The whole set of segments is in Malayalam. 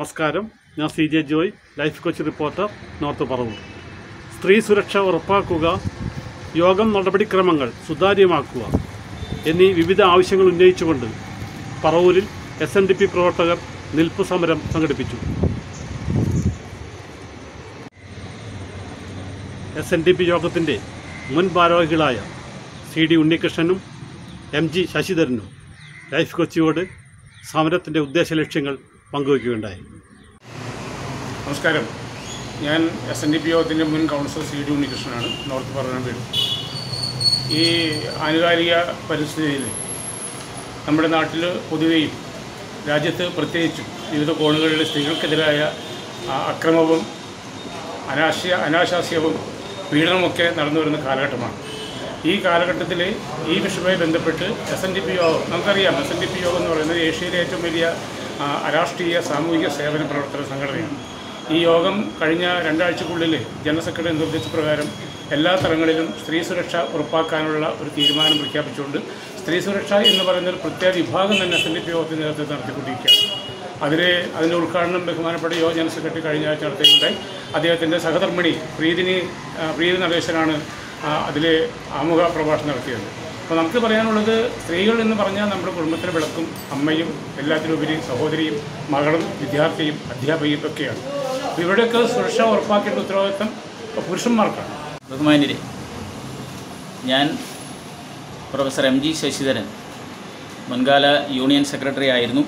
നമസ്കാരം. ഞാൻ CJ Joy, life coach reporter, north Paravur. സ്ത്രീ സുരക്ഷ ഉറപ്പാക്കുക, യോഗം നടപടിക്രമങ്ങൾ സുതാര്യമാക്കുക എന്നീ വിവിധ ആവശ്യങ്ങൾ ഉന്നയിച്ചുകൊണ്ട് പറവൂരിൽ SNDP പ്രവർത്തകർ നിൽപ്പ് സമരം സംഘടിപ്പിച്ചു. SNDP യോഗത്തിൻ്റെ മുൻ ഭാരവാഹികളായ CD ഉണ്ണികൃഷ്ണനും MG ശശിധരനും ലൈഫ് കോച്ചിയോട് സമരത്തിൻ്റെ ഉദ്ദേശ ലക്ഷ്യങ്ങൾ പങ്കുവയ്ക്കുകയുണ്ടായി. നമസ്കാരം. ഞാൻ SNDP യോഗത്തിൻ്റെ മുൻ കൗൺസിലർ CD ഉണ്ണികൃഷ്ണനാണ്, നോർത്ത് പറവൂർ വീട്. ഈ ആനുകാലിക പരിസ്ഥിതിയിൽ നമ്മുടെ നാട്ടിൽ പൊതുവെയും രാജ്യത്ത് പ്രത്യേകിച്ചും വിവിധ കോണുകളിലെ സ്ത്രീകൾക്കെതിരായ അക്രമവും അനാശാസ്യവും പീഡനമൊക്കെ നടന്നു വരുന്ന കാലഘട്ടമാണ്. ഈ കാലഘട്ടത്തിൽ ഈ വിഷയവുമായി ബന്ധപ്പെട്ട് SNDP യോഗം, നമുക്കറിയാം SNDP യോഗം എന്ന് പറയുന്നത് ഏഷ്യയിലെ ഏറ്റവും വലിയ അരാഷ്ട്രീയ സാമൂഹിക സേവന പ്രവർത്തന സംഘടനയാണ്. ഈ യോഗം കഴിഞ്ഞ 2 ആഴ്ചക്കുള്ളിൽ ജനറൽ സെക്രട്ടറി നിർദ്ദേശപ്രകാരം എല്ലാ തലങ്ങളിലും സ്ത്രീ സുരക്ഷ ഉറപ്പാക്കാനുള്ള ഒരു തീരുമാനം പ്രഖ്യാപിച്ചുകൊണ്ട് സ്ത്രീ സുരക്ഷ എന്ന് പറയുന്ന ഒരു പ്രത്യേക വിഭാഗം തന്നെ SNDP യോഗത്തിൻ്റെ നേതൃത്വത്തിൽ നടത്തിക്കൊണ്ടിരിക്കുകയാണ്. അതിൻ്റെ ഉദ്ഘാടനം ബഹുമാനപ്പെട്ട യോഗ ജനറൽ സെക്രട്ടറി കഴിഞ്ഞ ആഴ്ച നടത്തിയിട്ടുണ്ടായി. അദ്ദേഹത്തിൻ്റെ സഹധർമ്മിണി പ്രീതി നടേശനാണ് അതിൽ ആമുഖ പ്രഭാഷണം നടത്തിയത്. അപ്പോൾ നമുക്ക് പറയാനുള്ളത്, സ്ത്രീകൾ എന്ന് പറഞ്ഞാൽ നമ്മുടെ കുടുംബത്തിലെ വിളക്കും അമ്മയും എല്ലാത്തിനുപരി സഹോദരിയും മകളും വിദ്യാർത്ഥിയും അധ്യാപകയും ഒക്കെയാണ്. അപ്പോൾ ഇവിടെയൊക്കെ സുരക്ഷ ഉറപ്പാക്കേണ്ട ഉത്തരവാദിത്തം പുരുഷന്മാർക്കാണ്. ബഹുമാന്യരെ, ഞാൻ പ്രൊഫസർ MG ശശിധരൻ, മുൻകാല യൂണിയൻ സെക്രട്ടറി ആയിരുന്നു.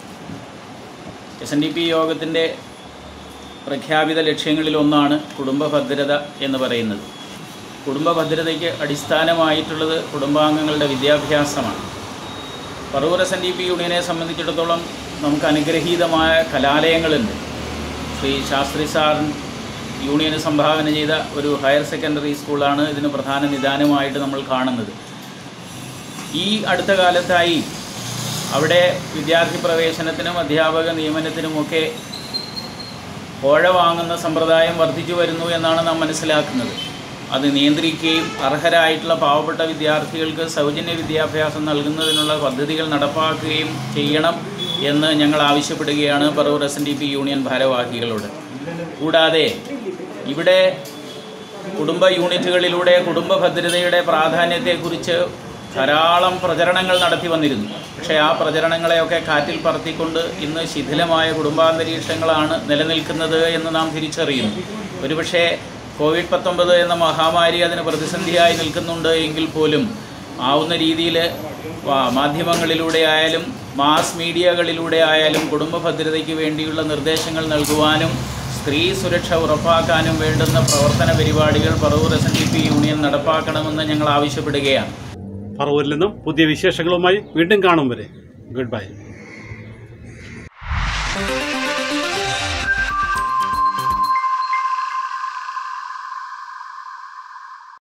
SNDP യോഗത്തിൻ്റെ പ്രഖ്യാപിത ലക്ഷ്യങ്ങളിലൊന്നാണ് കുടുംബ ഭദ്രത എന്ന് പറയുന്നത്. കുടുംബ ഭദ്രതയ്ക്ക് അടിസ്ഥാനമായിട്ടുള്ളത് കുടുംബാംഗങ്ങളുടെ വിദ്യാഭ്യാസമാണ്. പറവൂർ SNDP യൂണിയനെ സംബന്ധിച്ചിടത്തോളം നമുക്ക് അനുഗ്രഹീതമായ കലാലയങ്ങളുണ്ട്. ശ്രീ ശാസ്ത്രി സാർ യൂണിയന് സംഭാവന ചെയ്ത ഒരു ഹയർ സെക്കൻഡറി സ്കൂളാണ് ഇതിന് പ്രധാന നിദാനമായിട്ട് നമ്മൾ കാണുന്നത്. ഈ അടുത്ത കാലത്തായി അവിടെ വിദ്യാർത്ഥി പ്രവേശനത്തിനും അധ്യാപക നിയമനത്തിനുമൊക്കെ കോഴ വാങ്ങുന്ന സമ്പ്രദായം വർദ്ധിച്ചു വരുന്നു എന്നാണ് നാം മനസ്സിലാക്കുന്നത്. അത് നിയന്ത്രിക്കുകയും അർഹരായിട്ടുള്ള പാവപ്പെട്ട വിദ്യാർത്ഥികൾക്ക് സൗജന്യ വിദ്യാഭ്യാസം നൽകുന്നതിനുള്ള പദ്ധതികൾ നടപ്പാക്കുകയും ചെയ്യണം എന്ന് ഞങ്ങൾ ആവശ്യപ്പെടുകയാണ് പറവൂർ SNDP യൂണിയൻ ഭാരവാഹികളോട്. കൂടാതെ ഇവിടെ കുടുംബ യൂണിറ്റുകളിലൂടെ കുടുംബ ഭദ്രതയുടെ പ്രാധാന്യത്തെക്കുറിച്ച് ധാരാളം പ്രചരണങ്ങൾ നടത്തി വന്നിരുന്നു. പക്ഷേ ആ പ്രചരണങ്ങളെയൊക്കെ കാറ്റിൽ പറത്തിക്കൊണ്ട് ഇന്ന് ശിഥിലമായ കുടുംബാന്തരീക്ഷങ്ങളാണ് നിലനിൽക്കുന്നത് എന്ന് നാം തിരിച്ചറിയുന്നു. ഒരുപക്ഷേ COVID-19 എന്ന മഹാമാരി അതിന് പ്രതിസന്ധിയായി നിൽക്കുന്നുണ്ട് എങ്കിൽ പോലും ആവുന്ന രീതിയിൽ മാധ്യമങ്ങളിലൂടെ ആയാലും മാസ് മീഡിയകളിലൂടെ ആയാലും കുടുംബ ഭദ്രതയ്ക്ക് വേണ്ടിയുള്ള നിർദ്ദേശങ്ങൾ നൽകുവാനും സ്ത്രീ സുരക്ഷ ഉറപ്പാക്കാനും വേണ്ടുന്ന പ്രവർത്തന പരിപാടികൾ പറവൂർ SNDP യൂണിയൻ നടപ്പാക്കണമെന്ന് ഞങ്ങൾ ആവശ്യപ്പെടുകയാണ്. പറവൂരിൽ നിന്നും പുതിയ വിശേഷങ്ങളുമായി വീണ്ടും കാണും വരെ ഗുഡ് ബൈ.